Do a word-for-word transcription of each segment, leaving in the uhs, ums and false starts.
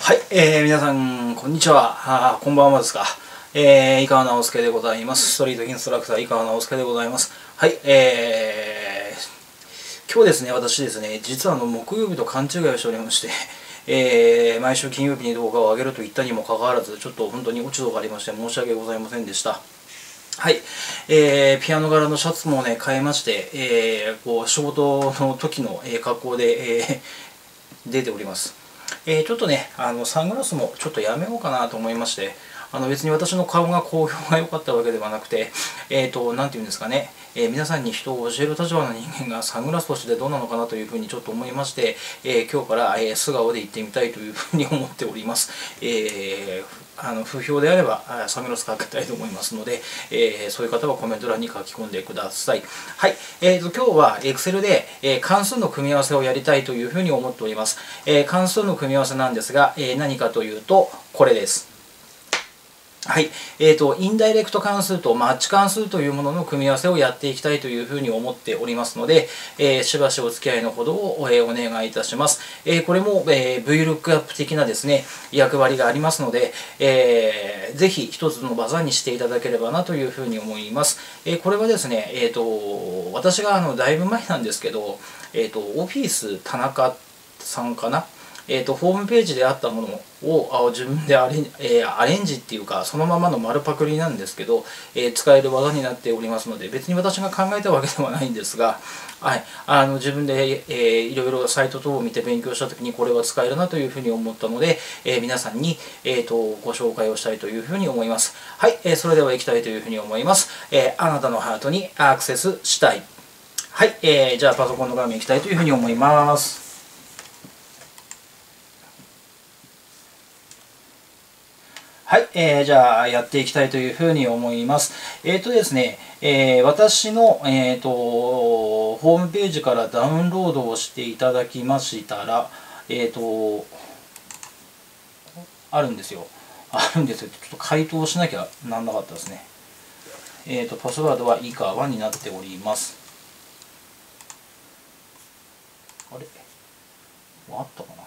はい、えー、皆さん、こんにちは。あこんばんはですか。えー、井川直輔でございます。ストリートインストラクター、井川直輔でございます。はい、えー、今日ですね、私ですね、実はあの木曜日と勘違いをしておりまして、えー、毎週金曜日に動画を上げると言ったにもかかわらず、ちょっと本当に落ち度がありまして、申し訳ございませんでした。はい、えー、ピアノ柄のシャツもね、変えまして、えー、こう仕事の時の格好で、えー、出ております。えー、ちょっとね、あのサングラスもちょっとやめようかなと思いまして、あの別に私の顔が好評が良かったわけではなくて、えーと、なんていうんですかね、えー、皆さんに人を教える立場の人間がサングラスとしてどうなのかなというふうにちょっと思いまして、えー、今日から、えー、素顔で行ってみたいというふうに思っております。えーあの不評であればサングラスかけたいと思いますので、えー、そういう方はコメント欄に書き込んでください。はい、えーと、今日は Excel で、えー、関数の組み合わせをやりたいというふうに思っております。えー、関数の組み合わせなんですが、えー、何かというとこれです。はい、えーと、インダイレクト関数とマッチ関数というものの組み合わせをやっていきたいというふうに思っておりますので、えー、しばしお付き合いのほどを、えー、お願いいたします。えー、これも、えー、ブイルックアップ 的なですね、役割がありますので、えー、ぜひ一つの技にしていただければなというふうに思います。えー、これはですね、えーと、私があのだいぶ前なんですけど、えーと、オフィス田中さんかな。えーと、ホームページであったものを自分でアレン、えー、アレンジっていうかそのままの丸パクリなんですけど、えー、使える技になっておりますので、別に私が考えたわけではないんですが、はい、あの自分で、えー、いろいろサイト等を見て勉強した時にこれは使えるなというふうに思ったので、えー、皆さんに、えーと、ご紹介をしたいというふうに思います。はい、えー、それでは行きたいというふうに思います。えー、あなたのハートにアクセスしたい。はい、えー、じゃあパソコンの画面行きたいというふうに思います。はい、えー、じゃあやっていきたいというふうに思います。えっ、ー、とですね、えー、私の、えーと、ホームページからダウンロードをしていただきましたら、えっ、ー、と、あるんですよ。あるんですよ。ちょっと回答しなきゃなんなかったですね。えっ、ー、と、パスワードは以下はになっております。あれあったかな。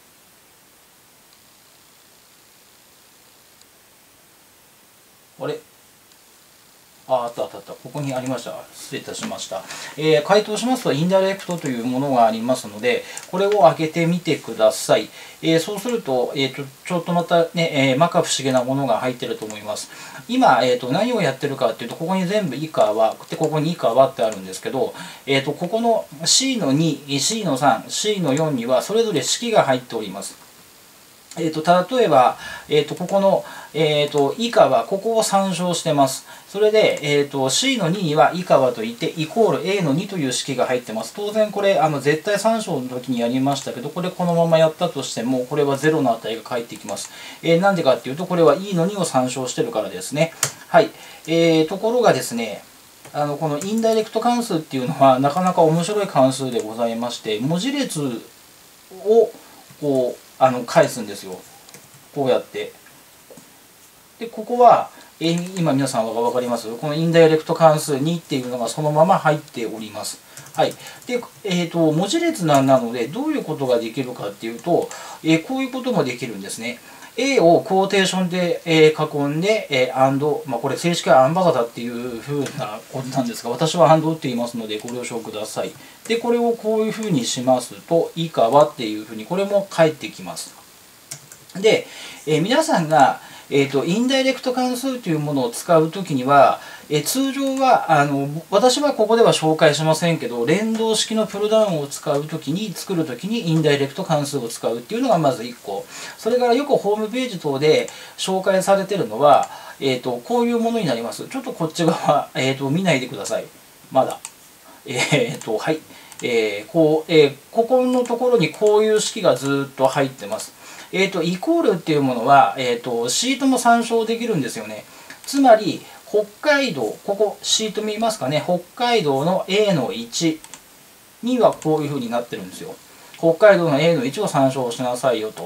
あれあ、あったあったあった。ここにありました。失礼いたしました。えー、回答しますと、インダイレクトというものがありますので、これを開けてみてください。えー、そうすると、えーと、ちょっとまたね、えー、摩訶不思議なものが入ってると思います。今、えーと、何をやってるかっていうと、ここに全部以下は、で、ここに以下はってあるんですけど、えーと、ここの シー のに、シー のさん、シー のよんには、それぞれ式が入っております。えー、と例えば、えー、とここの、えー、と以下はここを参照してます。それで、えー、と シー のにには以下はといってイコール エー のにという式が入ってます。当然これあの絶対参照の時にやりましたけど、これこのままやったとしてもこれはゼロの値が返ってきます。えー、なんでかっていうとこれは イー のにを参照してるからですね。はい、えー、ところがですね、あのこのインダイレクト関数っていうのはなかなか面白い関数でございまして、文字列をこうあの返すんですよ。こうやって。で、ここは、えー、今皆さんは分かります？このインダイレクト関数にっていうのがそのまま入っております。はい。で、えーと、文字列なので、どういうことができるかっていうと、えー、こういうこともできるんですね。A をクォーテーションで、えー、囲んで、えー、AND、まあ、これ正式はアンバガタっていうふうなことなんですが、私は AND って言いますのでご了承ください。で、これをこういうふうにしますと、以下はっていうふうに、これも返ってきます。で、えー、皆さんが、えーと、インダイレクト関数というものを使うときには、えー、通常はあの私はここでは紹介しませんけど、連動式のプルダウンを使うときに作るときにインダイレクト関数を使うっていうのがまずいっこ。それからよくホームページ等で紹介されているのは、えーと、こういうものになります。ちょっとこっち側、えーと、見ないでください。まだ。えーと、はい。えー、こう、えー、ここのところにこういう式がずっと入ってます。えーと、イコールっていうものは、えーと、シートも参照できるんですよね。つまり、北海道、ここ、シート見ますかね、北海道の エー のいちにはこういうふうになってるんですよ。北海道の エー のいちを参照しなさいよと。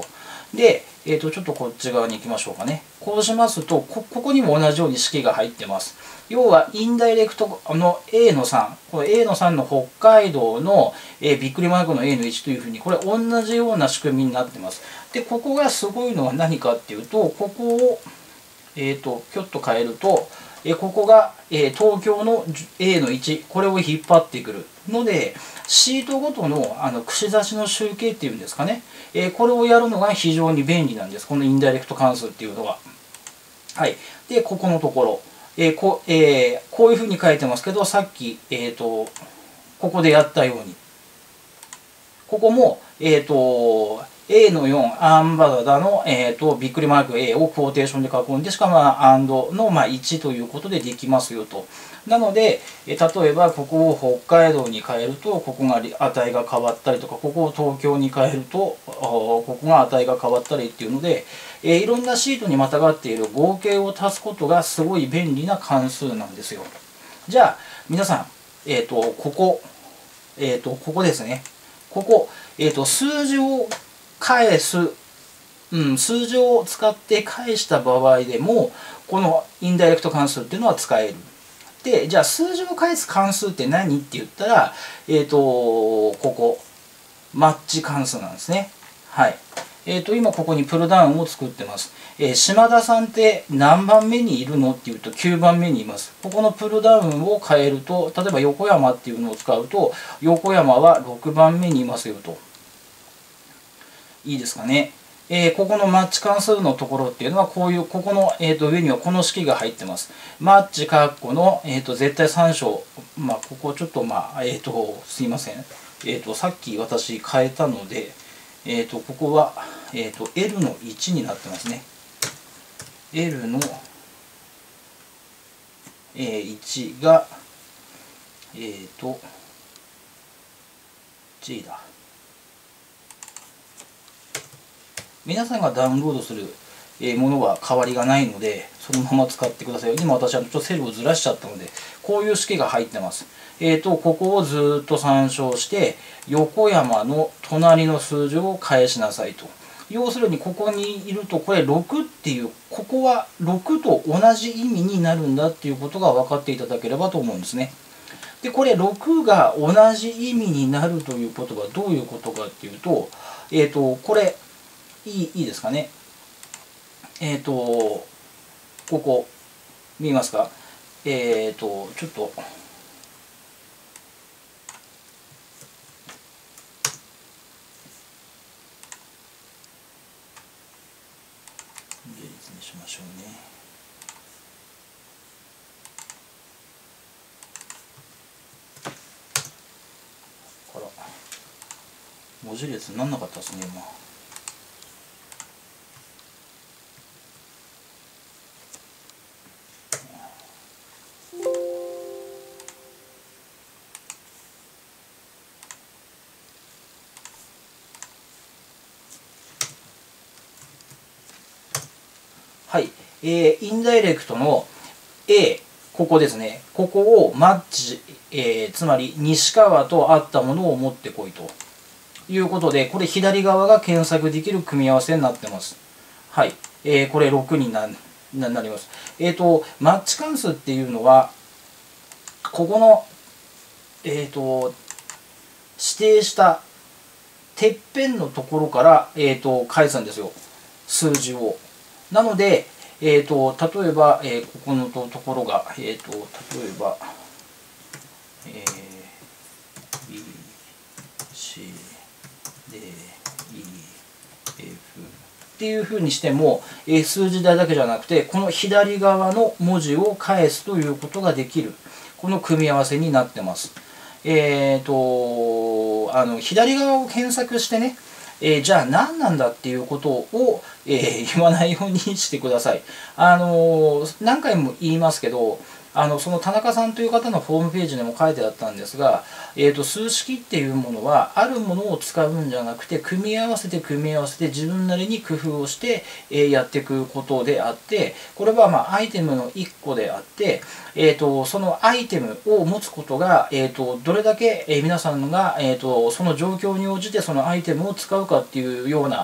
で、えー、とちょっとこっち側に行きましょうかね。こうしますと、こ、ここにも同じように式が入ってます。要は、インダイレクトの エー のさん、この エー のさんの北海道の、えー、びっくりマークの エー のいちというふうに、これ同じような仕組みになってます。で、ここがすごいのは何かっていうと、ここを、えっ、と、ぴょっと変えると、えー、ここが、えー、東京の エー のいち、これを引っ張ってくるので、シートごとのあの串刺しの集計っていうんですかね、えー、これをやるのが非常に便利なんです。このインダイレクト関数っていうのは。はい。で、ここのところ、えーこえー、こういうふうに書いてますけど、さっき、えーと、ここでやったように、ここも、えっ、ー、と、エー のよん、アンバダダの、えーと、びっくりマーク エー をクォーテーションで囲んで、しかも、アンドの、まあ、いちということでできますよと。なので、え例えば、ここを北海道に変えると、ここが値が変わったりとか、ここを東京に変えると、ここが値が変わったりっていうので、えー、いろんなシートにまたがっている合計を足すことがすごい便利な関数なんですよ。じゃあ、皆さん、えっ、ー、と、ここ、えっ、ー、と、ここですね。ここ、えっ、ー、と、数字を返す、うん、数字を使って返した場合でも、このインダイレクト関数っていうのは使える。で、じゃあ数字を返す関数って何って言ったら、えっ、ー、と、ここ、マッチ関数なんですね。はい。えっ、ー、と、今ここにプルダウンを作ってます。えー、島田さんって何番目にいるのって言うときゅうばんめにいます。ここのプルダウンを変えると、例えば横山っていうのを使うと、横山はろくばんめにいますよと。いいですかね。えー、ここのマッチ関数のところっていうのは、こういう、ここの、えー、と上にはこの式が入ってます。マッチカッコの、えー、と絶対参照。まあ、ここちょっと、まあ、えっ、ー、と、すいません。えっ、ー、と、さっき私変えたので、えっ、ー、と、ここは、えっ、と、エル のいちになってますね。エル の、えー、いちが、えっ、と、J だ。皆さんがダウンロードするものは変わりがないので、そのまま使ってください。今私はちょっとセルをずらしちゃったので、こういう式が入ってます。えっ、ー、と、ここをずっと参照して、横山の隣の数字を返しなさいと。要するに、ここにいると、これろくっていう、ここはろくと同じ意味になるんだっていうことが分かっていただければと思うんですね。で、これろくが同じ意味になるということはどういうことかっていうと、えっ、ー、と、これ、いい、いいですかね。えっ、ー、と、ここ、見えますか？えっ、ー、と、ちょっと、例列にしましょうね。こら、文字列にならなかったですね、今。はい、えー、インダイレクトの A、ここですね。ここをマッチ、えー、つまり西川と合ったものを持ってこいということで、これ左側が検索できる組み合わせになってます。はい、えー、これろくにななります。えっ、ー、と、マッチ関数っていうのは、ここの、えっ、ー、と、指定したてっぺんのところから、えっ、と、返すんですよ。数字を。なので、えーと、例えば、えー、ここのところが、えーと、例えば、えー、B、C、D、E、F っていうふうにしても、えー、数字代だけじゃなくて、この左側の文字を返すということができる、この組み合わせになってます。えーと、あの、左側を検索してね、えー、じゃあ何なんだっていうことを、えー、言わないようにしてください。あのー、何回も言いますけど、あのその田中さんという方のホームページでも書いてあったんですが、えーと、数式っていうものはあるものを使うんじゃなくて、組み合わせて組み合わせて自分なりに工夫をして、えー、やっていくことであって、これはまあアイテムのいっこであって、えーと、そのアイテムを持つことが、えーと、どれだけ皆さんが、えーと、その状況に応じてそのアイテムを使うかっていうような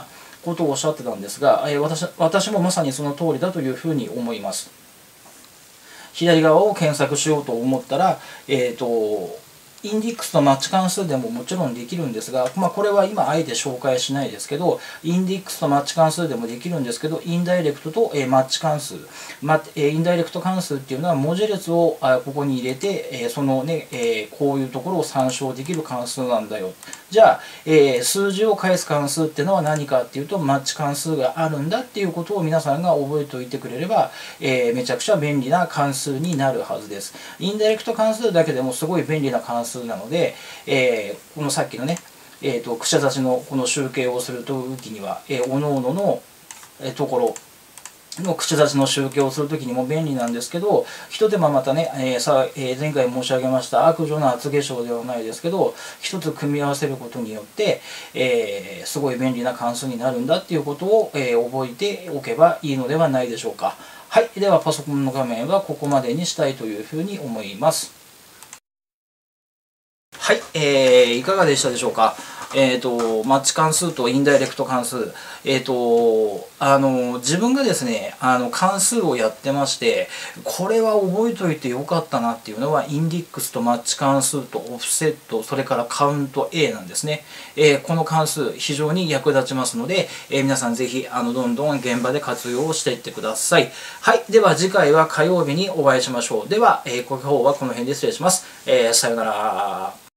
ことをおっしゃってたんですが、えー、私、私もまさにその通りだというふうに思います。左側を検索しようと思ったら、えーと、インデックスとマッチ関数でももちろんできるんですが、まあ、これは今あえて紹介しないですけど、インデックスとマッチ関数でもできるんですけど、インダイレクトと、えー、マッチ関数、まえー、インダイレクト関数っていうのは文字列をあここに入れて、えー、そのね、えー、こういうところを参照できる関数なんだよ。じゃあ、えー、数字を返す関数っていうのは何かっていうと、マッチ関数があるんだっていうことを皆さんが覚えておいてくれれば、えー、めちゃくちゃ便利な関数になるはずです。インダイレクト関数だけでもすごい便利な関数なので、えー、このさっきのね、えーと、くしゃ立ちのこの集計をするときには、えー、おのおののところのくしゃ立ちの集計をするときにも便利なんですけど、一手間またね、えー、さえー、前回申し上げました悪女の厚化粧ではないですけど、一つ組み合わせることによって、えー、すごい便利な関数になるんだっていうことを、えー、覚えておけばいいのではないでしょうか。はい、ではパソコンの画面はここまでにしたいというふうに思います。はい、えー、いかがでしたでしょうか。えーと、マッチ関数とインダイレクト関数、えーと、あの自分がですねあの関数をやってまして、これは覚えておいてよかったなっていうのは、インデックスとマッチ関数とオフセット、それからカウント A なんですね。えー、この関数非常に役立ちますので、えー、皆さんぜひあのどんどん現場で活用をしていってください。はい、では次回は火曜日にお会いしましょう。では、えー、ごきょうはこの辺で失礼します。えー、さようなら。